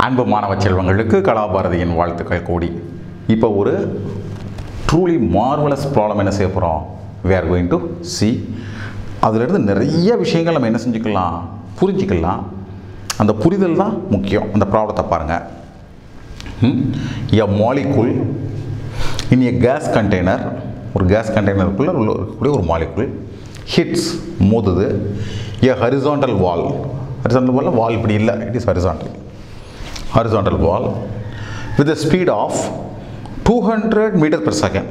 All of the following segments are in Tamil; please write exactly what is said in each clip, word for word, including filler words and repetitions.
அன்பு மாணவ செல்வங்களுக்கு கலாபாரதியின் வாழ்த்துக்கள் கூடி. இப்போ ஒரு ட்ரூலி மார்வலஸ் ப்ராப்ளம் என்ன செய்ய போகிறோம், we are going to see. அதிலிருந்து நிறைய விஷயங்கள் நம்ம என்ன செஞ்சுக்கலாம், புரிஞ்சிக்கலாம். அந்த புரிதல் தான் முக்கியம். அந்த ப்ராப்ளத்தை பாருங்கள். A molecule in a gas container, ஒரு கேஸ் கண்டெய்னருக்குள்ளே இருக்கக்கூடிய ஒரு மாலிகுல் ஹிட்ஸ் மோதுது a horizontal wall. Horizontal wall wall இப்படி இல்லை, it is horizontal horizontal wall with a speed of two hundred meters per second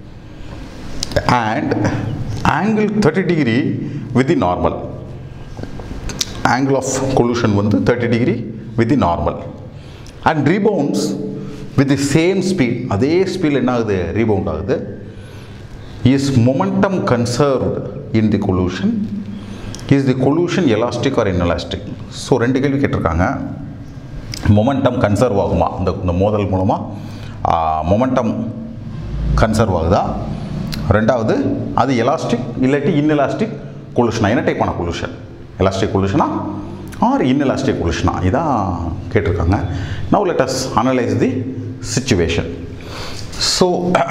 and angle thirty degree with the normal. Angle of collision வந்து thirty degree with the normal and rebounds with the same speed. அதே ஸ்பீடில் என்ன ஆகுது, rebound ஆகுது. Is momentum conserved in the collision? Is the collision elastic or inelastic? So ரெண்டு கேள்வி கேட்டிருக்காங்க. மொமெண்டம் கன்சர்வ் ஆகுமா, இந்த இந்த மோதல் மூலமாக மொமெண்டம் கன்சர்வ் ஆகுதா, ரெண்டாவது அது எலாஸ்டிக் இல்லாட்டி இன்எலாஸ்டிக் கொலுஷனா, என்ன டைப்பான கொலுஷன், எலாஸ்டிக் கொலுஷனா ஆர் இன்எலாஸ்டிக் கொலுஷனா, இதான் கேட்டிருக்காங்க. Now let us analyse the situation. So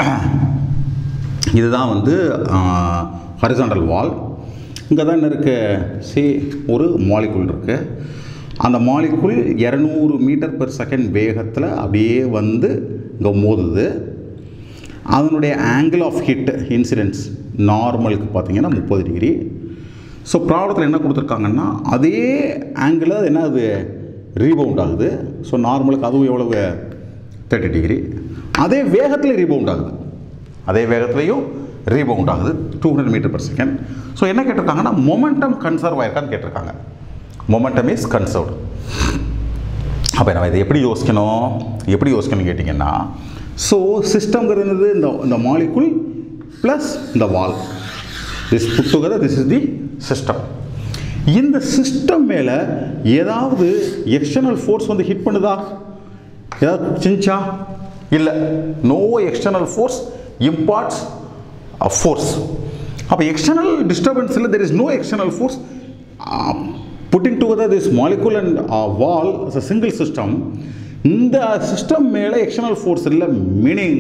இதுதான் வந்து ஹரிசாண்டல் வால். இங்கே தான் என்ன இருக்குது, சி ஒரு மாலிகுல் இருக்குது. அந்த மாலிகுல் இரநூறு மீட்டர் பெர் செகண்ட் வேகத்தில் அப்படியே வந்து இங்கே மோதுது. அதனுடைய ஆங்கிள் ஆஃப் ஹிட் இன்சிடென்ஸ் நார்மலுக்கு பார்த்தீங்கன்னா முப்பது டிகிரி. ஸோ ப்ராப்ளத்தில் என்ன கொடுத்துருக்காங்கன்னா அதே ஆங்கிளில் அது என்ன ஆகுது, ரீபவுண்ட் ஆகுது. ஸோ நார்மலுக்கு அதுவும் எவ்வளவு, தேர்ட்டி டிகிரி. அதே வேகத்தில் ரீபவுண்ட் ஆகுது, அதே வேகத்துலேயும் ரீபவுண்ட் ஆகுது two hundred metre per second. So என்ன கேட்டிருக்காங்கன்னா மொமெண்டம் கன்சர்வ் ஆயிருக்கான்னு கேட்டிருக்காங்க. Momentum is conserved. அப்போ நம்ம இதை எப்படி யோசிக்கணும், எப்படி யோசிக்கணும்னு கேட்டிங்கன்னா, ஸோ சிஸ்டம்ங்கிறது இந்த இந்த மாலிகுல் ப்ளஸ் இந்த wall, this put together this is the system. இந்த சிஸ்டம் மேலே ஏதாவது எக்ஸ்டர்னல் ஃபோர்ஸ் வந்து ஹிட் பண்ணுதா, ஏதாவது செஞ்சா, இல்லை, no external force imparts force. அப்போ எக்ஸ்டர்னல் டிஸ்டர்பன்ஸ் இல்லை, there is no external force putting together this molecule and uh, wall as a single system. இந்த சிஸ்டம் மேலே எக்ஸ்டர்னல் ஃபோர்ஸ் இல்லை, மீனிங்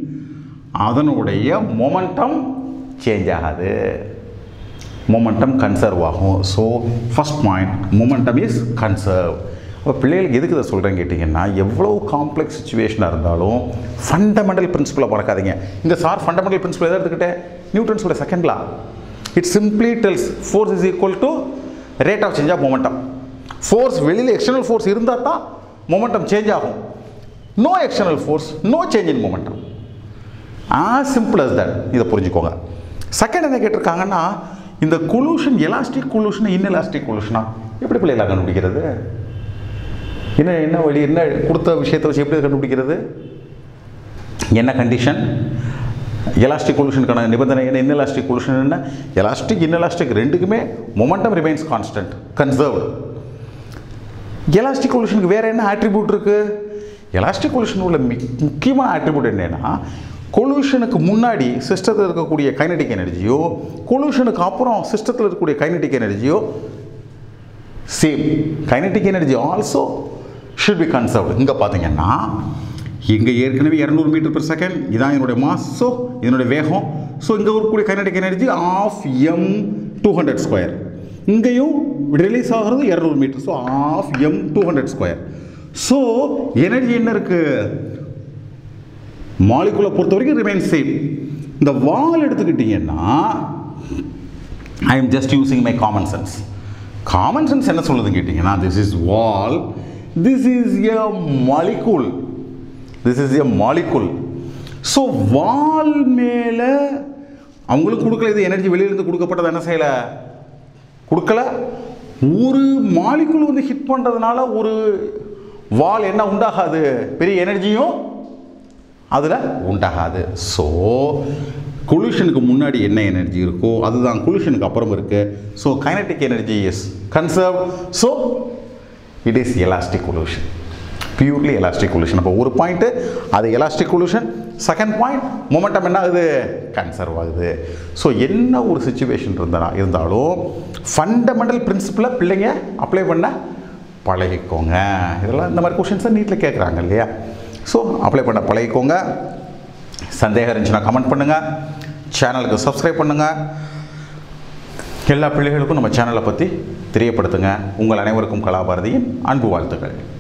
அதனுடைய மொமெண்டம் சேஞ்ச் ஆகாது, மொமெண்டம் கன்சர்வ் ஆகும். So first point, momentum is conserve. அப்போ பிள்ளைகளுக்கு எதுக்கு இதை சொல்கிறேன்னு கேட்டிங்கன்னா, எவ்வளோ காம்ப்ளெக்ஸ் சுச்சுவேஷனாக இருந்தாலும் ஃபண்டமெண்டல் பிரின்சிபலை மறக்காதீங்க. இந்த சார் ஃபண்டமெண்டல் பிரின்சிபல் எதை எடுத்துக்கிட்டேன், நியூட்டன்ஸோட second law. It simply tells force is equal to rate of change of momentum. Force வெளியில் எக்ஸ்டர்னல் ஃபோர்ஸ் இருந்தால் தான் மொமெண்டம் சேஞ்ச் ஆகும். No external force, no change in momentum. As simple as that. இதை புரிஞ்சுக்கோங்க. செகண்ட் என்ன கேட்டிருக்காங்கன்னா, இந்த கொலூஷன் எலாஸ்டிக் கொலூஷன் இன்எலாஸ்டிக் கொலூஷனா எப்படி பிள்ளைகளை கண்டுபிடிக்கிறது, என்ன என்ன வழி, என்ன கொடுத்த விஷயத்தை வச்சு எப்படி கண்டுபிடிக்கிறது, என்ன கண்டிஷன், எலாஸ்டிக் கொலூஷனுக்கான நிபந்தனை என்ன, இன்எலாஸ்டிக் கொலூஷன் என்ன, எலாஸ்டிக் இன்எலாஸ்டிக் ரெண்டுக்குமே momentum remains constant, conserved. Elastic கொலூஷனுக்கு வேறு என்ன ஆட்ரிபியூட் இருக்குது, எலாஸ்டிக் கொலூஷன் உள்ள முக்கியமான ஆட்ரிபியூட் என்னென்னா, கொலூஷனுக்கு முன்னாடி சிஸ்டத்தில் இருக்கக்கூடிய கைனடிக் எனர்ஜியோ கொலூஷனுக்கு அப்புறம் சிஸ்டத்தில் இருக்கக்கூடிய கைனடிக் எனர்ஜியோ same. Kinetic energy also should be conserved. இங்கே பார்த்தீங்கன்னா இங்கே ஏற்கனவே இரநூறு மீட்டர் பெர் செகண்ட், இதான் என்னுடைய மாஸ், ஸோ இதனுடைய வேகம். ஸோ இங்கே இருக்கக்கூடிய kinetic energy half m two hundred square. இங்கேயும் ரிலீஸ் ஆகிறது இரநூறு metre, so half m two hundred square. So energy என்ன இருக்குது, மாலிகுலை பொறுத்த வரைக்கும் ரிமைன் சேம். இந்த வால் எடுத்துக்கிட்டிங்கன்னா, I am just using my common sense. Common sense என்ன சொல்லுதுன்னு கேட்டிங்கன்னா, this is wall, this is a molecule, this is a molecule. So wall மேலே அவங்களுக்கு கொடுக்கல, இது எனர்ஜி வெளியிலேருந்து கொடுக்கப்பட்டது என்ன செய்யலை, கொடுக்கல. ஒரு மாலிகுல் வந்து ஹிட் பண்ணுறதுனால ஒரு வால் என்ன உண்டாகாது, பெரிய எனர்ஜியும் அதில் உண்டாகாது. ஸோ கொலூஷனுக்கு முன்னாடி என்ன எனர்ஜி இருக்கோ அதுதான் கொலூஷனுக்கு அப்புறம் இருக்குது. So kinetic energy is conserve. So it is elastic collision, purely elastic collision. அப்போ ஒரு பாயிண்ட்டு அது elastic collision, second point momentum என்ன ஆகுது, கன்சர்வ் ஆகுது. ஸோ என்ன ஒரு சுச்சுவேஷன் இருந்தா இருந்தாலும் ஃபண்டமெண்டல் பிரின்சிபலை பிள்ளைங்க அப்ளை பண்ண பழகிக்கோங்க. இதெல்லாம் இந்த மாதிரி கொஷின்ஸை நீட்டில் கேட்குறாங்க இல்லையா? ஸோ அப்ளை பண்ண பழகிக்கோங்க. சந்தேகம் இருந்துச்சுன்னா கமெண்ட் பண்ணுங்கள், சேனலுக்கு சப்ஸ்கிரைப் பண்ணுங்கள். எல்லா பிள்ளைகளுக்கும் நம்ம சேனலை பற்றி தெரியப்படுத்துங்க. உங்கள் அனைவருக்கும் கலாபாரதியின் அன்பு வாழ்த்துக்கள்.